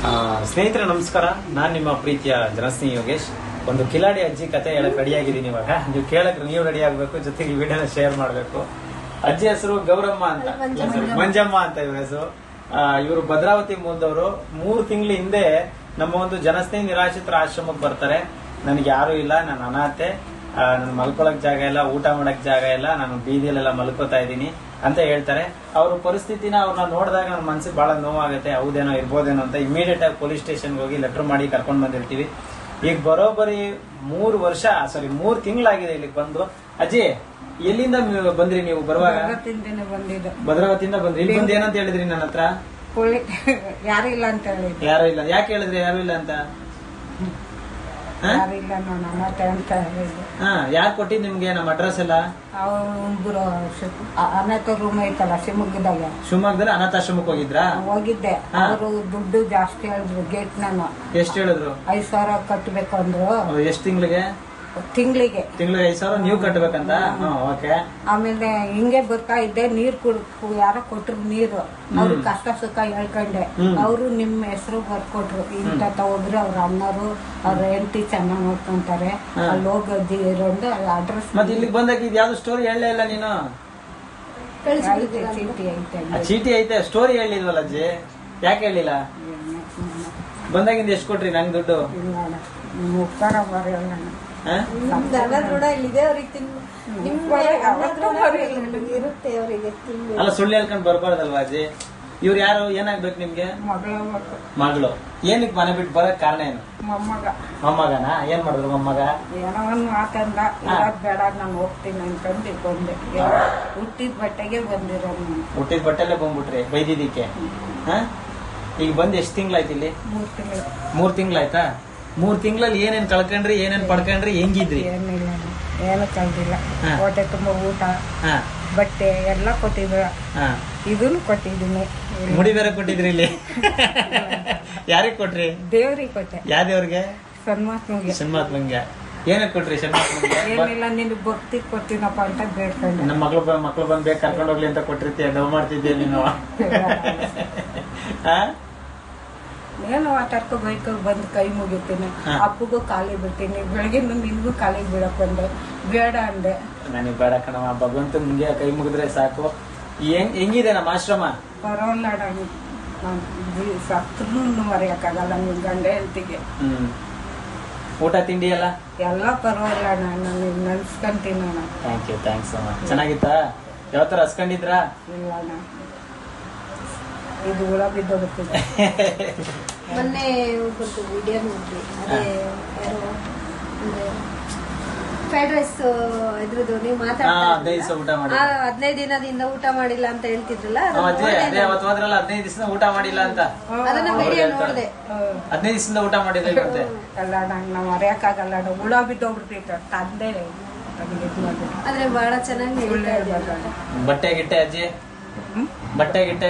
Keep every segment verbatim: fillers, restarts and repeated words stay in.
ಸ್ನೇಹಿತರೆ ನಮಸ್ಕಾರ, ನಾನು ನಿಮ್ಮ ಪ್ರೀತಿಯ ಜನಸ್ನೇಹಿ ಯೋಗೇಶ್. ಒಂದು ಕಿಲಾಡಿ ಅಜ್ಜಿ ಕತೆ ಹೇಳಕ್ ರೆಡಿ ಆಗಿದ್ದೀನಿ. ಇವಾಗ ನೀವು ಕೇಳಕ್ ನೀವು ರೆಡಿ ಆಗ್ಬೇಕು, ಜೊತೆಗೆ ವಿಡಿಯೋನ ಶೇರ್ ಮಾಡ್ಬೇಕು. ಅಜ್ಜಿ ಹೆಸರು ಗೌರಮ್ಮ ಅಂತ, ಮಂಜಮ್ಮ ಅಂತ ಇವ್ರ ಹೆಸರು. ಇವರು ಭದ್ರಾವತಿ ಮೂಲದವರು. ಮೂರು ತಿಂಗಳ ಹಿಂದೆ ನಮ್ಮ ಒಂದು ಜನಸ್ನೇಹಿ ನಿರಾಶ್ರಿತರ ಆಶ್ರಮಕ್ಕೆ ಬರ್ತಾರೆ. ನನಗೆ ಯಾರು ಇಲ್ಲ, ನಾನು ಅನಾಥೆ, ನನ್ ಮಲ್ಕೊಳಕ್ ಜಾಗ ಇಲ್ಲ, ಊಟ ಮಾಡಕ್ ಜಾಗ ಇಲ್ಲ, ನಾನು ಬೀದಿಯಲ್ಲೆಲ್ಲ ಮಲ್ಕೋತಾ ಇದ್ದೀನಿ ಅಂತ ಹೇಳ್ತಾರೆ. ಅವ್ರ ಪರಿಸ್ಥಿತಿನ ಅವ್ರನ್ನ ನೋಡಿದಾಗ ನನ್ನ ಮನಸ್ಸಿಗೆ ಬಹಳ ನೋವಾಗುತ್ತೆ. ಹೌದೇನೋ ಇರ್ಬೋದೇನೋ ಅಂತ ಇಮಿಡಿಯೇಟ್ ಆಗಿ ಪೊಲೀಸ್ ಸ್ಟೇಷನ್ಗೆ ಹೋಗಿ ಲೆಟರ್ ಮಾಡಿ ಕರ್ಕೊಂಡ್ ಬಂದಿರ್ತೀವಿ. ಈಗ ಬರೋಬ್ಬರಿ ಮೂರು ವರ್ಷ ಸಾರಿ ಮೂರ್ ತಿಂಗಳಾಗಿದೆ ಇಲ್ಲಿಗೆ ಬಂದು. ಅಜ್ಜಿ, ಎಲ್ಲಿಂದ ಬಂದ್ರಿ ನೀವು? ಬರುವಾಗ ಭದ್ರಾವತಿಯಿಂದ ಬಂದ್ರಿ. ಇಲ್ಲಿ ಬಂದು ಏನಂತ ಹೇಳಿದ್ರಿ ನನ್ನ ಹತ್ರ? ಯಾರು ಇಲ್ಲ ಅಂತ ಹೇಳಿದ್ರಿ. ಯಾರು ಇಲ್ಲ? ಯಾಕೆ ಹೇಳಿದ್ರಿ ಯಾರು ಇಲ್ಲ ಅಂತ? ಯಾರು ಕೊಟ್ಟಿದ್ ನಿಮ್ಗೆ ನಮ್ಮ ಅಡ್ರೆಸ್ ಎಲ್ಲ? ಅನಾಥ ರೂಮ್ ಐತಲ್ಲ ಶಿವಮೊಗ್ಗದಾಗ. ಶಿವಮೊಗ್ಗದಲ್ಲಿ ಅನಾಥಾಶ್ರಮಕ್ಕೆ ಹೋಗಿದ್ರಾ? ಹೋಗಿದ್ದೆ. ಅವರು ದುಡ್ಡು ಜಾಸ್ತಿ ಹೇಳಿದ್ರು. ಗೇಟ್ ನಾನು ಎಷ್ಟು ಹೇಳಿದ್ರು? ಐದ್ ಸಾವಿರ ಕಟ್ಟಬೇಕು ಅಂದ್ರು. ಎಷ್ಟು ತಿಂಗಳಿಗೆ? ತಿಂಗಳಿಗೆ ತಿಂಗಳಿಗೆ ಐದ್ ಸಾವಿರ ನೀವು ಕಟ್ಟಬೇಕಂತ. ಓಕೆ. ಆಮೇಲೆ ಹಿಂಗೆ ಬರ್ತಾ ಇದ್ದೆ, ನೀರ್ ಕುಡ್ ಯಾರೋ ಕೊಟ್ರು ನೀರು. ಅವ್ರ ಕಷ್ಟ ಸುಖ ಹೇಳ್ಕೊಂಡೆ. ಅವರು ನಿಮ್ಮ ಹೆಸರು ಬರ್ಕೊಟ್ರು. ಇಂತ ಹೋಗ್ರಿ, ಅವ್ರ ಅಣ್ಣರು ಅವ್ರ ಹೆಂಡತಿ ಚೆನ್ನಾಗ್ ನೋಡ್ಕೊಂತಾರೆ, ಅಲ್ಲಿ ಹೋಗಿ ಇರೋದು ಅಡ್ರೆಸ್. ಮತ್ತೆ ಇಲ್ಲಿಗೆ ಬಂದಾಗ ಇದು ಯಾವ್ದು ಸ್ಟೋರಿ ಹೇಳಲೇ ಇಲ್ಲ ನೀನು? ಚೀಟಿ ಐತೆ. ಚೀಟಿ ಐತೆ, ಸ್ಟೋರಿ ಹೇಳಿಲ್ವಲ್ಲ ಅಜ್ಜಿ? ಯಾಕೆ ಹೇಳಿಲ್ಲ? ಬಂದಾಗಿಂದ ಎಷ್ಟು ಕೊಟ್ರಿ ನಂಗೆ ದುಡ್ಡು? ಮುಕ್ತಾರ ಬರೋಣ. ಅಲ್ಲ, ಸುಳ್ಳು ಹೇಳ್ಕೊಂಡ್ ಬರ್ಬಾರ್ದಲ್ವಾ ಅಜ್ಜಿ? ಇವ್ರು ಯಾರು? ಏನಾಗ್ಬೇಕು ನಿಮ್ಗೆ? ಮಗಳು. ಏನಕ್ಕೆ ಮನೆ ಬಿಟ್ಟು ಬರಕ್ ಕಾರಣ ಏನು? ಮೊಮ್ಮಗ. ಮೊಮ್ಮಗನ? ಏನ್ ಮಾಡಿದ್ರು ಮೊಮ್ಮಗ? ಏನೋ ಒಂದ್ ಮಾತಂದ, ಬೇಡ ನಾನು ಹೋಗ್ತೀನಿ ಅನ್ಕೊಂಡು ಬಂದೆ. ಹುಟ್ಟಿದ ಬಟ್ಟೆಗೆ ಬಂದಿರೋದು. ಹುಟ್ಟಿದ ಬಟ್ಟೆಲ್ಲೇ ಬಂದ್ಬಿಟ್ರಿ ಬೈದಿದ್ದಕ್ಕೆ? ಈಗ ಬಂದ್ ಎಷ್ಟ್ ತಿಂಗ್ಳಾಯ್ತು ಇಲ್ಲಿ? ಮೂರ್ ತಿಂಗಳು. ಮೂರ್ ತಿಂಗ್ಳಾಯ್ತಾ? ಮೂರ್ ತಿಂಗಳಲ್ಲಿ ಏನೇನ್ ಕಳ್ಕೊಂಡ್ರಿ, ಏನೇನ್ ಪಡ್ಕೊಂಡ್ರಿ, ಹೆಂಗಿದ್ರಿ? ಏನಿಲ್ಲ, ಏನು ಕಳ್ದಿಲ್ಲ. ಹೊಟ್ಟೆ ತುಂಬಾ ಊಟ, ಬಟ್ಟೆ ಎಲ್ಲ ಕೊಟ್ಟಿದ್ರು. ಇದನ್ನು ಕೊಟ್ಟಿದ್ದೀನಿ. ಮುಡಿ ಬೇರೆ ಕೊಟ್ಟಿದ್ರಿ ಇಲ್ಲಿ? ಯಾರಿಗ್ ಕೊಟ್ರಿ? ದೇವ್ರಿಗೆ ಕೊಟ್ಟೆ. ಯಾವ ದೇವ್ರಿಗೆ? ಸನ್ಮಾತ್ಮಗೆ. ಸನ್ಮಾತ್ಮಂಗೆ. ಏನಕ್ಕೆ ಕೊಟ್ರಿ ಸನ್ಮಾತ್ಮಂಗೆ? ಏನಿಲ್ಲ, ನಿನ್ ಭಕ್ತಿ ಕೊಡ್ತೀನಪ್ಪ ಅಂತ ಬೇಡ್ಕೊಂಡೆ. ನಮ್ಮ ಮಕ್ಳು ಮಕ್ಳು ಬಂದ್ ಬೇಗ ಕರ್ಕೊಂಡು ಹೋಗ್ಲಿ ಅಂತ ಕೊಟ್ಟಿರ್ತೀಯ, ಡವ್ ಮಾಡ್ತಿದ್ದೆ ನೀನು. ಏನು ಆಟಾಡ್ಕೊ ಬೈಕ್ ಬಂದು ಕೈ ಮುಗಿತೀನಿ. ಅಪ್ಪಗೂ ಕಾಲಿ ಬಿಡ್ತೀನಿ. ಬೆಳಗ್ಗೆ ನಿನ್ಗೂ ಕಾಲಿಗೆ ಬಿಡಕ್ ಬಂದೆ, ಬೇಡ ಅಂದೆ. ನನಗೆ ಬೇಡ ಕಣವ, ಭಗವಂತ ನಿಮ್ಗೆ ಕೈ ಮುಗಿದ್ರೆ ಸಾಕು. ಹೆಂಗ್ ಹೆಂಗಿದೆ ನಮ್ಮ ಆಶ್ರಮ? ಪರವಾಗಿಲ್ಲ, ಸತ್ರು ಮರೆಯಕ್ಕಾಗಲ್ಲ ನಿಮ್ ಗಂಡ ಹೆಂಡತಿಗೆ. ಹ್ಮ್. ಊಟ ತಿಂಡಿ ಎಲ್ಲ ಎಲ್ಲ ಪರವಾಗಿಲ್ಲ, ನಾನು ನೆನ್ಸ್ಕೊಂತೀನಿ. ನಾನು ಥ್ಯಾಂಕ್ ಯು, ಥ್ಯಾಂಕ್ಸ್ ಅಮ್ಮ. ಚೆನ್ನಾಗಿತ್ತಾ? ಯಾವ ತರ ಹಸ್ಕೊಂಡಿದ್ರಾ? ಇಲ್ಲ ಅಣ್ಣ, ಇದು ಹುಳ ಬಿದ್ದೋಗುತ್ತಿದೆ. ಮೊನ್ನೆ ವಿಡಿಯೋ ನೋಡ್ರಿ, ಅದೇ ಫ್ರೈಡ್ ರೈಸ್ ಇದ್ರದ್ದು ನೀವು ಮಾತಾಡ್ತಾ ಹದಿನೈದು ದಿನದಿಂದ ಊಟ ಮಾಡಿಲ್ಲ ಅಂತ ಹೇಳ್ತಿದ್ರಲ್ಲ, ಹದಿನೈದು ದಿವಸ ಊಟ ಮಾಡಿಲ್ಲ ಅಂತ ಅದನ್ನ ವಿಡಿಯೋ ನೋಡಿದೆ. ಹದಿನೈದು ದಿವಸದಿಂದ ಊಟ ಮಾಡಿಲ್ಲ ಅಲ್ಲ, ನಂಗೆ ನಾವು ಮರೆಯಕ್ಕಾಗಲ್ಲ. ಹುಳ ಬಿದ್ದೋಗ್ಬಿಡ್ತಿತ್ತು ತಂದೆ. ಆದ್ರೆ ಬಹಳ ಚೆನ್ನಾಗಿ ಬಟ್ಟೆ ಗಿಟ್ಟೆ ಅಜ್ಜಿ, ಬಟ್ಟೆ ಗಿಟ್ಟೆ.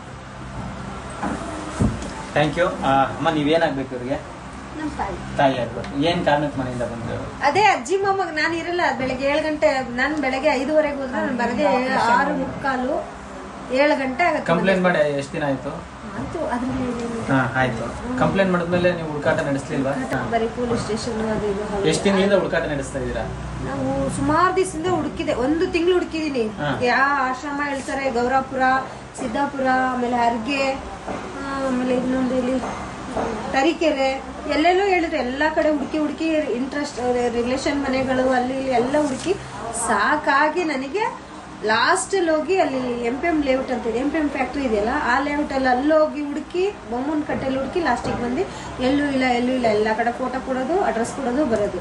ಥ್ಯಾಂಕ್ ಯು ಅಮ್ಮ. ನೀವೇನಾಗ್ಬೇಕು ಇವ್ರಿಗೆ? ತಾಯಿ ಆಗ್ಬೇಕು. ಏನ್ ಕಾರಣಕ್ಕೆ ಮನೆಯಿಂದ ಬಂದ್ರು? ಅದೇ ಅಜ್ಜಿ ಮೊಮ್ಮಗ. ನಾನು ಇರಲ್ಲ, ಬೆಳಗ್ಗೆ ಏಳು ಗಂಟೆ, ನಾನ್ ಬೆಳಗ್ಗೆ ಐದುವರೆಗೆ ಹೋದ್ರೆ ನಾನು ಬರದೆ ಆರು ಮುಕ್ಕಾಲು ಏಳು ಗಂಟೆ ಆಗುತ್ತೆ. ಕಂಪ್ಲೇಂಟ್ ಮಾಡಿ ಎಷ್ಟು ದಿನ ಆಯ್ತು? ಆಯ್ತು. ಕಂಪ್ಲೇಂಟ್ ಮಾಡಿದ್ಮೇಲೆ ನೀವು ಹುಡುಕಾಟ ನಡೆಸಲಿಲ್ವಾ? ಬರೀ ಪೊಲೀಸ್ ಸ್ಟೇಷನ್ ಅದು ಇದು. ಎಷ್ಟು ತಿಂಗಳಿಂದ ಹುಡುಕಾಟ ನಡೆಸ್ತಾ ಇದೀರಾ? ನಾವು ಸುಮಾರು ದಿವಸದಿಂದ ಹುಡುಕಿದೆ. ಒಂದು ತಿಂಗಳು ಹುಡುಕಿದೀನಿ. ಯಾವ ಆಶ್ರಮ ಹೇಳ್ತಾರೆ, ಗೌರಾಪುರ, ಸಿದ್ದಾಪುರ, ಆಮೇಲೆ ಅರ್ಗೆ, ಆಮೇಲೆ ಇನ್ನೊಂದು ಇಲ್ಲಿ ತರೀಕೆರೆ, ಎಲ್ಲೆಲ್ಲೋ ಹೇಳಿದ್ರು. ಎಲ್ಲಾ ಕಡೆ ಹುಡುಕಿ ಹುಡುಕಿ ಇಂಟ್ರೆಸ್ಟ್ ರಿಲೇಷನ್ ಮನೆಗಳು ಅಲ್ಲಿ ಇಲ್ಲಿ ಎಲ್ಲ ಹುಡುಕಿ ಸಾಕಾಗಿ ನನಗೆ ಲಾಸ್ಟ್ ಅಲ್ಲಿ ಹೋಗಿ ಅಲ್ಲಿ ಎಂ ಪಿ ಎಂ ಲೇಔಟ್ ಅಂತ ಇದೆ, ಎಂ ಪಿ ಎಂ ಫ್ಯಾಕ್ಟ್ರಿ ಇದೆಯಲ್ಲ, ಆ ಲೇಔಟ್ ಅಲ್ಲಿ ಅಲ್ಲಿ ಹೋಗಿ ಹುಡುಕಿ ಬೊಮ್ಮನ್ ಕಟ್ಟೆಲ್ಲಿ ಹುಡುಕಿ ಲಾಸ್ಟಿಗೆ ಬಂದು ಎಲ್ಲೂ ಇಲ್ಲ ಎಲ್ಲೂ ಇಲ್ಲ. ಎಲ್ಲಾ ಕಡೆ ಫೋಟೋ ಕೊಡೋದು, ಅಡ್ರೆಸ್ ಕೊಡೋದು, ಬರೋದು.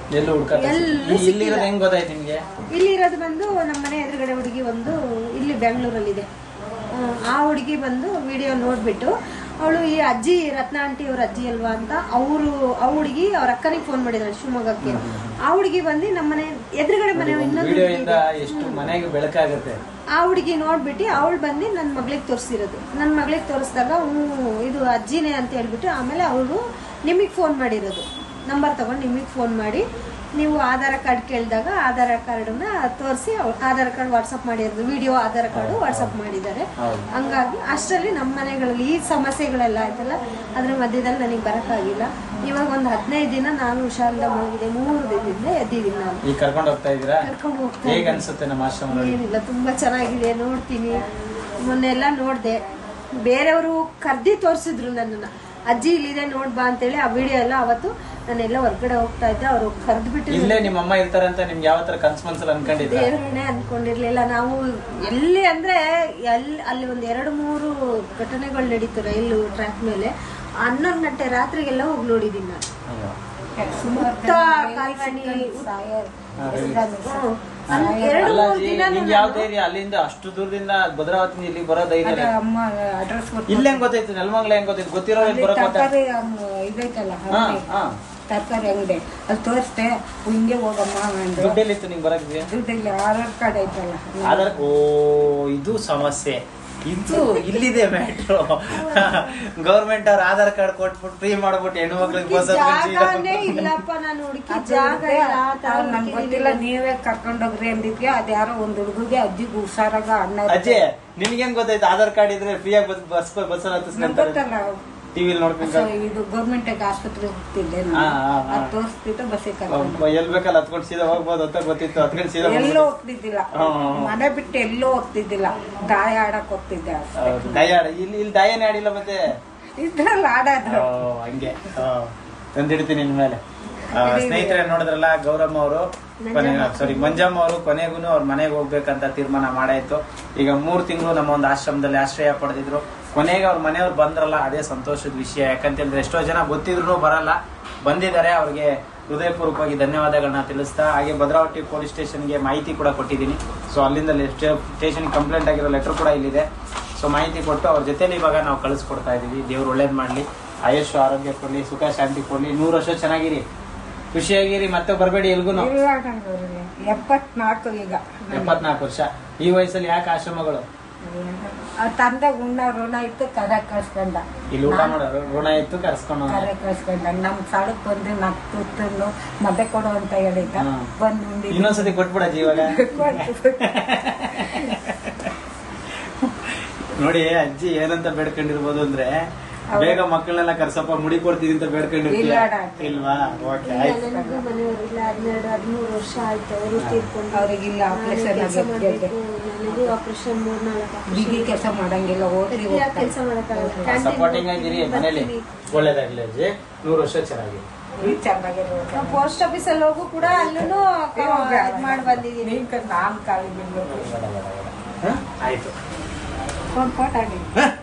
ಇಲ್ಲಿ ಇರೋದು ಬಂದು ನಮ್ಮ ಮನೆ ಎದುರುಗಡೆ ಹುಡುಗಿ ಒಂದು ಇಲ್ಲಿ ಬೆಂಗಳೂರಲ್ಲಿ ಇದೆ. ಆ ಹುಡುಗಿ ಬಂದು ವಿಡಿಯೋ ನೋಡ್ಬಿಟ್ಟು ಅವಳು ಈ ಅಜ್ಜಿ ರತ್ನ ಆಂಟಿ ಅವ್ರ ಅಜ್ಜಿ ಅಲ್ವಾ ಅಂತ ಅವರು ಆ ಹುಡುಗಿ ಅವ್ರ ಅಕ್ಕನಿಗೆ ಫೋನ್ ಮಾಡಿದ್ರು ಶಿವಮೊಗ್ಗಕ್ಕೆ. ಆ ಹುಡುಗಿ ಬಂದು ನಮ್ಮನೆ ಎದುರುಗಡೆ ಮನೆ ಇನ್ನೊಂದು ಆ ಹುಡುಗಿ ನೋಡ್ಬಿಟ್ಟು ಅವಳು ಬಂದು ನನ್ನ ಮಗಳಿಗೆ ತೋರಿಸಿರೋದು. ನನ್ನ ಮಗಳಿಗೆ ತೋರಿಸಿದಾಗ ಹ್ಞೂ ಇದು ಅಜ್ಜಿನೇ ಅಂತ ಹೇಳ್ಬಿಟ್ಟು ಆಮೇಲೆ ಅವಳು ನಿಮಗೆ ಫೋನ್ ಮಾಡಿರೋದು. ನಂಬರ್ ತಗೊಂಡು ನಿಮಗೆ ಫೋನ್ ಮಾಡಿ ನೀವು ಆಧಾರ್ ಕಾರ್ಡ್ ಕೇಳಿದಾಗ ಆಧಾರ್ ಕಾರ್ಡ್ನ ತೋರಿಸಿ ಆಧಾರ್ ಕಾರ್ಡ್ ವಾಟ್ಸಪ್ ಮಾಡಿರೋದು ವಿಡಿಯೋ ಆಧಾರ್ ಕಾರ್ಡ್ ವಾಟ್ಸಪ್ ಮಾಡಿದ್ದಾರೆ. ಹಂಗಾಗಿ ಅಷ್ಟರಲ್ಲಿ ನಮ್ಮ ಮನೆಗಳಲ್ಲಿ ಈ ಸಮಸ್ಯೆಗಳೆಲ್ಲ ಆಯ್ತಲ್ಲ, ಅದ್ರ ಮಧ್ಯದಲ್ಲಿ ನನಗೆ ಬರೋಕ್ಕಾಗಿಲ್ಲ. ಇವಾಗ ಒಂದು ಹದಿನೈದು ದಿನ ನಾನು ಹುಷಾರಿಂದ ಹೋಗಿದೆ, ಮೂರು ದಿನದಿಂದ ಎದ್ದಿದ್ದೀನಿ ನಾನು. ಈಗ ಕರ್ಕೊಂಡು ಹೋಗ್ತಾ ಇದ್ದೀರಾ? ಕರ್ಕೊಂಡು ಹೋಗ್ತಾ ಹೇಗೆ ಅನ್ಸುತ್ತೆ ನಮ್ಮ ಆಶ್ರಮ? ಏನಿಲ್ಲ, ತುಂಬಾ ಚೆನ್ನಾಗಿದೆ. ನೋಡ್ತೀನಿ, ಮೊನ್ನೆಲ್ಲ ನೋಡಿದೆ, ಬೇರೆಯವರು ಕರ್ದಿ ತೋರಿಸಿದ್ರು ನನ್ನನ್ನ, ಅಜ್ಜಿ ಇಲ್ಲಿದೆ ನೋಡ್ಬಾ ಅಂತೇಳಿ. ಆ ವಿಡಿಯೋ ಎಲ್ಲ ಅವತ್ತು ನಾನೆಲ್ಲ ಹೊರಗಡೆ ಹೋಗ್ತಾ ಇದ್ದೆ, ಅವ್ರು ಕರ್ದು ಬಿಟ್ಟು ಇಲ್ಲೇ ನಿಮ್ಮ ಅಮ್ಮ ಇರ್ತಾರೆ ಅಂತ ನಿಮ್ಗೆ ಯಾವ ತರ ಕನ್ಸ್ ಮನ್ಸಲ್ಲಿ ಅನ್ಕೊಂಡಿದ್ದೆ? ದೇವ್ರನ್ನೇ ಅನ್ಕೊಂಡಿರ್ಲಿಲ್ಲ ನಾವು. ಎಲ್ಲಿ ಅಂದ್ರೆ ಎಲ್ಲಿ ಅಲ್ಲಿ ಒಂದ್ ಎರಡು ಮೂರು ಘಟನೆಗಳು ನಡೀತು ರೈಲು ಟ್ರ್ಯಾಕ್ ಮೇಲೆ. ಹನ್ನೊಂದು ಗಂಟೆ ರಾತ್ರಿಗೆಲ್ಲ ಹೋಗಿ ನೋಡಿದೀನಿ ನಾನು. ಎರಡು ಮೂರು ದಿನ ಯಾವ ಧೈರ್ಯ ಅಲ್ಲಿಂದ ಅಷ್ಟು ದೂರದಿಂದ ಭದ್ರಾವತಿ ಇಲ್ಲಿ ಬರೋ ಧೈರ್ಯ? ಇಲ್ಲ ಹೆಂಗ್ ಗೊತ್ತಾಯ್ತು? ನೆಲಮಂಗಲ ಹೆಂಗ್ ಗೊತ್ತಾಯ್ತು? ಗೊತ್ತಿರೋ ತರಕಾರಿ ಅಂಗಡಿ ಅಲ್ಲಿ ತೋರಿಸ್ದೆ, ಹಿಂಗೆ ಹೋಗಮ್ಮ. ದುಡ್ಡೆಲ್ಲಿತ್ತು ನಿಂಗೆ ಬರಕ್ಕೆ? ದುಡ್ಡಿಲ್ಲ, ಆಧಾರ್ ಕಾರ್ಡ್ ಐತಲ್ಲ. ಆಧಾರ್ ಓ ಇದು ಸಮಸ್ಯೆ. ಇದು ಇಲ್ಲಿದೆ ಮ್ಯಾಟ್ರು. ಗೌರ್ಮೆಂಟ್ ಅವ್ರ ಆಧಾರ್ ಕಾರ್ಡ್ ಕೊಟ್ಬಿಟ್ಟು ಫ್ರೀ ಮಾಡ್ಬಿಟ್ಟು ಹೆಣ್ಣು ಮಕ್ಳಿಗೆ ಬಸ್ ಇಲ್ಲಪ್ಪ, ನಾನು ಹುಡುಕಿ ಜಾಗ ನನ್ಗೆ ಗೊತ್ತಿಲ್ಲ, ನೀವೇ ಕರ್ಕೊಂಡೋಗ್ರಿ ಅಂದಿದ್ಗೆ ಅದ್ಯಾರೋ ಒಂದ್ ಹುಡುಗಿಗೆ ಅಜ್ಜಿಗೆ ಹುಷಾರಾಗ ಅಣ್ಣ. ಅಜ್ಜಿ ನಿನ್ಗೇನ್ ಗೊತ್ತಾಯ್ತು ಆಧಾರ್ ಕಾರ್ಡ್ ಇದ್ರೆ ಫ್ರೀಯಾಗಿ ಬಸ್ ಬಸ್ ಗೊತ್ತಲ್ಲ, ಟಿವಿಲಿ ನೋಡ್ಕೊಂಡು ಇದು ಗೌರ್ಮೆಂಟ್ ಆಸ್ಪತ್ರೆ ಹೋಗ್ತಿದ್ದೆ, ತೋರಿಸ್ತಿದ್ದೆ ಬಸ್ಸಿಗೆ ಎಲ್ ಬೇಕಲ್ಲ ಹತ್ಕೊಂಡು ಸೀದಾ ಹೋಗ್ಬೋದು ಅಂತ ಗೊತ್ತಿತ್ತು. ಹತ್ಕೊಂಡು ಸೀದಾ ಎಲ್ಲೋ ಹೋಗ್ತಿದ್ದಿಲ್ಲ, ಮನೆ ಬಿಟ್ಟು ಎಲ್ಲೋ ಹೋಗ್ತಿದ್ದಿಲ್ಲ, ದಾಯ ಆಡಕ್ ಹೋಗ್ತಿದ್ದೆ. ದಾಯ ಆಡ ಇಲ್ಲಿ ಇಲ್ಲಿ ದಾಯನೇ ಆಡಿಲ್ಲ ಮತ್ತೆ ಇದ್ರಲ್ಲಿ ಆಡೋದು ಹಂಗೆ ತಂದಿಡ್ತೀನಿ ನಿನ್ ಮೇಲೆ. ಸ್ನೇಹಿತರೆ ನೋಡಿದ್ರಲ್ಲ, ಗೌರಮ್ಮ ಅವರು ಕೊನೆ ಸಾರಿ ಮಂಜಮ್ಮ ಅವರು ಕೊನೆಗೂ ಅವ್ರ ಮನೆಗೆ ಹೋಗ್ಬೇಕಂತ ತೀರ್ಮಾನ ಮಾಡಾಯ್ತು. ಈಗ ಮೂರ್ ತಿಂಗಳು ನಮ್ಮ ಒಂದು ಆಶ್ರಮದಲ್ಲಿ ಆಶ್ರಯ ಪಡೆದಿದ್ರು. ಕೊನೆಗೆ ಅವ್ರ ಮನೆಯವ್ರು ಬಂದ್ರಲ್ಲ, ಅದೇ ಸಂತೋಷದ ವಿಷಯ. ಯಾಕಂತಂದ್ರೆ ಎಷ್ಟೋ ಜನ ಗೊತ್ತಿದ್ರು ಬರಲ್ಲ, ಬಂದಿದ್ದಾರೆ. ಅವ್ರಿಗೆ ಹೃದಯಪೂರ್ವಕವಾಗಿ ಧನ್ಯವಾದಗಳನ್ನ ತಿಳಿಸ್ತಾ, ಹಾಗೆ ಭದ್ರಾವತಿ ಪೊಲೀಸ್ ಸ್ಟೇಷನ್ಗೆ ಮಾಹಿತಿ ಕೂಡ ಕೊಟ್ಟಿದ್ದೀನಿ. ಸೊ ಅಲ್ಲಿಂದ ಸ್ಟೇಷನ್ಗೆ ಕಂಪ್ಲೇಂಟ್ ಆಗಿರೋ ಲೆಟರ್ ಕೂಡ ಇಲ್ಲಿದೆ. ಸೊ ಮಾಹಿತಿ ಕೊಟ್ಟು ಅವ್ರ ಜೊತೆಲಿ ಇವಾಗ ನಾವು ಕಳಿಸ್ಕೊಡ್ತಾ ಇದೀವಿ. ದೇವ್ರು ಒಳ್ಳೇದ್ ಮಾಡ್ಲಿ, ಆಯುಷ್ ಆರೋಗ್ಯ ಕೊಡ್ಲಿ, ಸುಖ ಶಾಂತಿ ಕೊಡ್ಲಿ, ನೂರು ವರ್ಷ ಚೆನ್ನಾಗಿರಿ, ಖುಷಿಯಾಗಿರಿ, ಮತ್ತೆ ಬರಬೇಡಿ ಎಲ್ಗೂ. ಎಪ್ಪತ್ನಾಲ್ಕು ಈಗ ಎಪ್ಪತ್ನಾಲ್ಕು ವರ್ಷ. ಈ ವಯಸ್ಸಲ್ಲಿ ಯಾಕೆ ಆಶ್ರಮಗಳು? ತಂದ ಉಣ್ಣ ಋಣ ಇತ್ತು, ಕರೆ ಕಳ್ಸ್ಕೊಂಡ. ಇಲ್ಲಿ ಊಟ ಮಾಡೋರು ಋಣ ಇತ್ತು, ಕರ್ಸ್ಕೊಂಡು ಕರೆ ಕಳ್ಸ್ಕೊಂಡ. ನಮ್ ಸಾಲಕ್ ಬಂದು ನಕ್ಕು ತಿನ್ನು ಮದ್ದೆ ಕೊಡು ಅಂತ ಹೇಳಿದ್ದ, ಬಂದು ಉಂಡಿ. ಇನ್ನೊಂದ್ಸತಿ ಕೊಟ್ಬಿಡ ಜೀವಾಗ. ನೋಡಿ ಅಜ್ಜಿ ಏನಂತ ಬೇಡ್ಕೊಂಡಿರ್ಬೋದು ಅಂದ್ರೆ, ಬೇಗ ಮಕ್ಕಳನ್ನೆಲ್ಲ ಕರ್ಸಪ್ಪ ಮುಡಿ ಕೊಡ್ತೀವಿ ಅಂತ ಬೇಡ್ಕೊಂಡಿರ್ತೀವಿ ಇಲ್ವಾ? ಓಕೆ ಆಯ್ತು. ಮನೆಯವರಿಲ್ಲ, ಹನ್ನೆರಡು ಹದಿಮೂರು ವರ್ಷ ಆಯ್ತು ಅವರು ತೀರ್ಕೊಂಡು. ಅವ್ರಿಗಿಲ್ಲ ಆಪರೇಷನ್ ಆಪರೇಷನ್ ಮೂರ್ನಾಲ್ಕು ಬಿಗಿ ಕೆಲಸ ಮಾಡಂಗಿಲ್ಲ, ಹೋಗಿ ಕೆಲಸ ಮಾಡಕ್ಕಾಗಲ್ಲ. ಸಪೋರ್ಟಿಂಗ್ ಆಗಿರಿ ಮನೇಲಿ. ಒಳ್ಳೇದಾಗ್ಲಿ ಅಜ್ಜಿ, ನೂರು ವರ್ಷ ಚೆನ್ನಾಗಿ ಚೆನ್ನಾಗಿರೋ. ಪೋಸ್ಟ್ ಆಫೀಸ್ ಅಲ್ಲಿ ಹೋಗು ಕೂಡ ಅಲ್ಲೂ ಮಾಡಿ ಬಂದಿದ್ದೀನಿ. ನಾನ್ ಕಾಲಿಗೆ ಆಯ್ತು. Phone photo